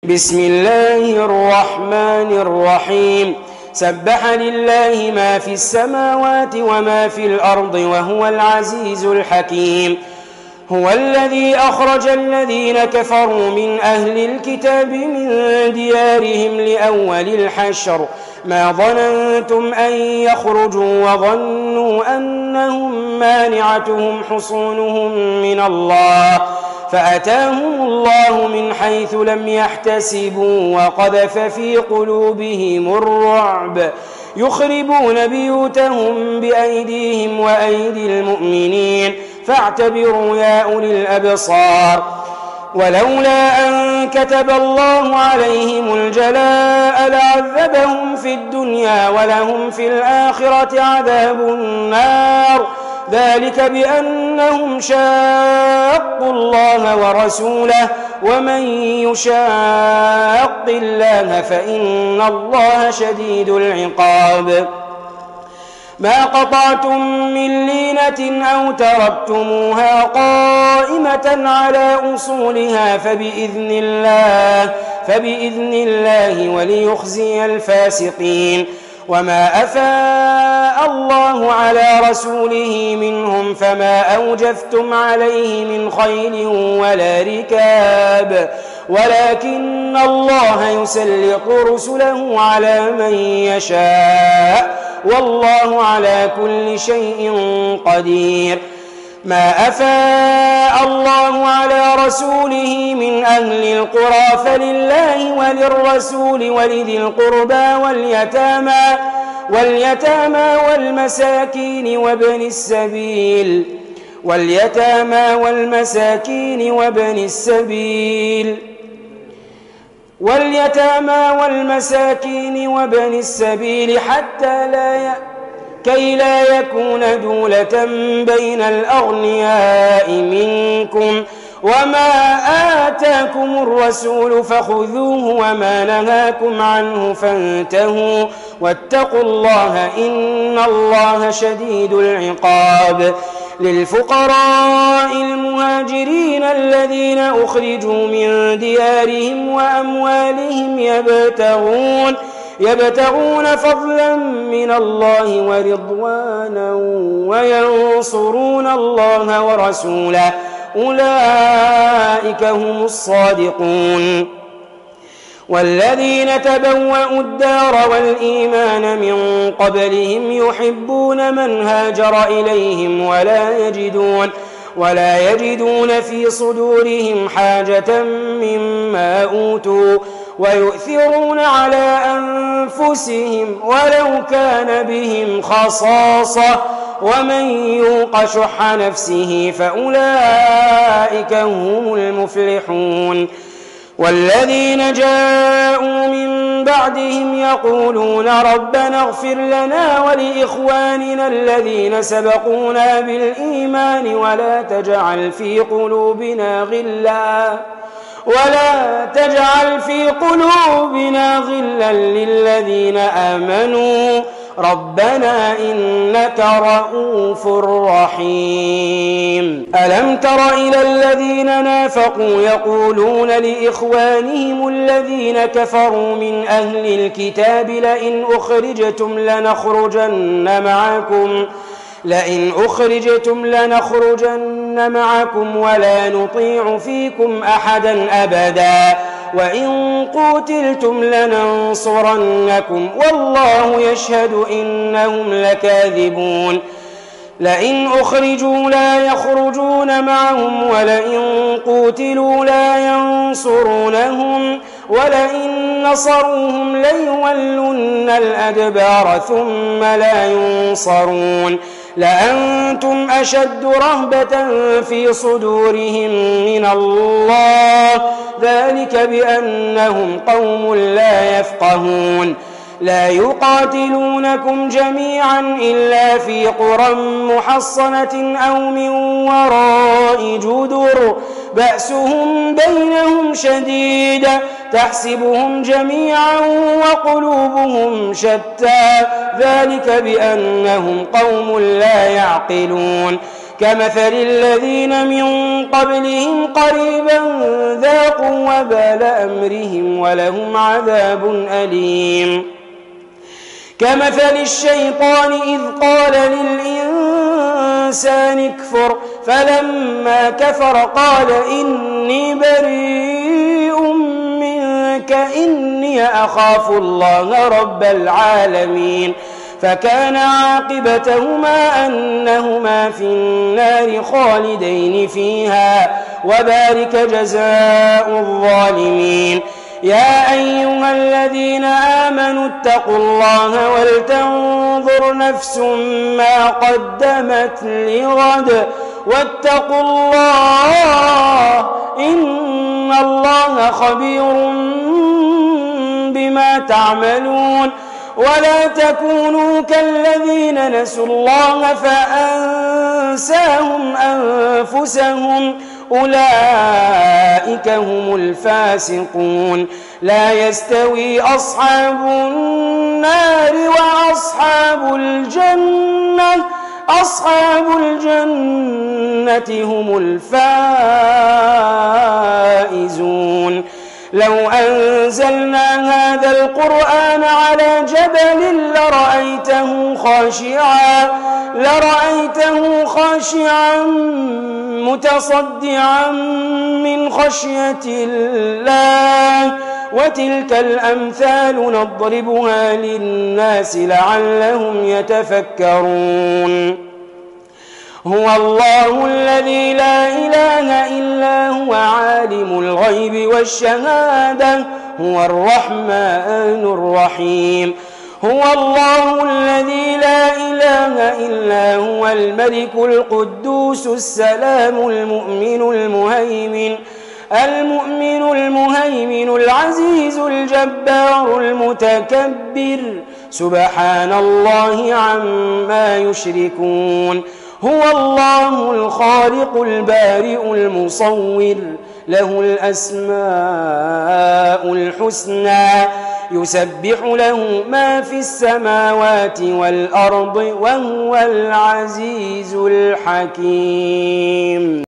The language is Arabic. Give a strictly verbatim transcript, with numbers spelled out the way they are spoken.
بسم الله الرحمن الرحيم سبح لله ما في السماوات وما في الأرض وهو العزيز الحكيم هو الذي أخرج الذين كفروا من أهل الكتاب من ديارهم لأول الحشر ما ظننتم أن يخرجوا وظنوا أنهم مانعتهم حصونهم من الله فأتاهم الله من حيث لم يحتسبوا وقذف في قلوبهم الرعب يخربون بيوتهم بأيديهم وأيدي المؤمنين فاعتبروا يا أولي الأبصار ولولا أن كتب الله عليهم الجلاء لعذبهم في الدنيا ولهم في الآخرة عذاب النار ذلك بأنهم شاقوا الله ورسوله ومن يشاق الله فإن الله شديد العقاب ما قطعتم من لينة أو تركتموها قائمة على أصولها فبإذن الله فبإذن الله وليخزي الفاسقين وما أفاء الله على رسوله منهم فما أوجفتم عليه من خيل ولا ركاب ولكن الله يسلط رسله على من يشاء والله على كل شيء قدير ما أفاء الله على رسوله من أهل القرى فلله وللرسول ولذي القربى واليتامى واليتامى والمساكين وابن السبيل واليتامى والمساكين وابن السبيل واليتامى والمساكين وابن السبيل حتى لا ي... كي لا يكون دولة بين الأغنياء منكم وما آتاكم الرسول فخذوه وما نهاكم عنه فانتهوا واتقوا الله إن الله شديد العقاب للفقراء المهاجرين الذين أخرجوا من ديارهم وأموالهم يبتغون يبتغون فضلا من الله ورضوانا وينصرون الله ورسوله أولئك هم الصادقون والذين تبوأوا الدار والإيمان من قبلهم يحبون من هاجر إليهم ولا يجدون ولا يجدون في صدورهم حاجة مما أوتوا ويؤثرون على أنفسهم ولو كان بهم خصاصة ومن يوق شح نفسه فأولئك هم المفلحون والذين جاءوا من بعدهم يقولون ربنا اغفر لنا ولإخواننا الذين سبقونا بالإيمان ولا تجعل في قلوبنا غلا ولا تجعل في قلوبنا غلا للذين آمنوا ربنا إنك رؤوف رحيم ألم تر إلى الذين نافقوا يقولون لإخوانهم الذين كفروا من أهل الكتاب لئن أخرجتم لنخرجن معكم لئن أخرجتم لنخرجن معكم ولا نطيع فيكم أحدا أبدا وإن قتلتم لننصرنكم والله يشهد إنهم لكاذبون لئن أخرجوا لا يخرجون معهم ولئن قتلوا لا ينصرونهم ولئن نصروهم ليولن الأدبار ثم لا ينصرون لأنتم أشد رهبة في صدورهم من الله ذلك بأنهم قوم لا يفقهون لا يقاتلونكم جميعا إلا في قرى محصنة أو من وراء جدر بأسهم بينهم شديد تحسبهم جميعا وقلوبهم شتى ذلك بأنهم قوم لا يعقلون كمثل الذين من قبلهم قريبا ذاقوا وبال أمرهم ولهم عذاب أليم كمثل الشيطان إذ قال للإنسان اكفر فلما كفر قال إني بريء منك إني أخاف الله رب العالمين فكان عاقبتهما أنهما في النار خالدين فيها وذلك جزاء الظالمين يا أيها الذين آمنوا اتقوا الله ولتنظر نفس ما قدمت لغد واتقوا الله إن الله خبير بما تعملون ولا تكونوا كالذين نسوا الله فأنساهم أنفسهم أولئك هم الفاسقون لا يستوي أصحاب النار وأصحاب الجنة أصحاب الجنة هم الفائزون لو أنزلنا هذا القرآن على جبل لرأيته خاشعا لرأيته خاشعا متصدعا من خشية الله وتلك الأمثال نضربها للناس لعلهم يتفكرون هو الله الذي لا إله إلا هو عالم الغيب والشهادة هو الرحمن الرحيم هو الله الذي لا إله إلا هو الملك القدوس السلام المؤمن المهيمن المؤمن المهيمن العزيز الجبار المتكبر سبحان الله عما يشركون هو الله الخالق البارئ المصور له الأسماء الحسنى يسبح له ما في السماوات والأرض وهو العزيز الحكيم.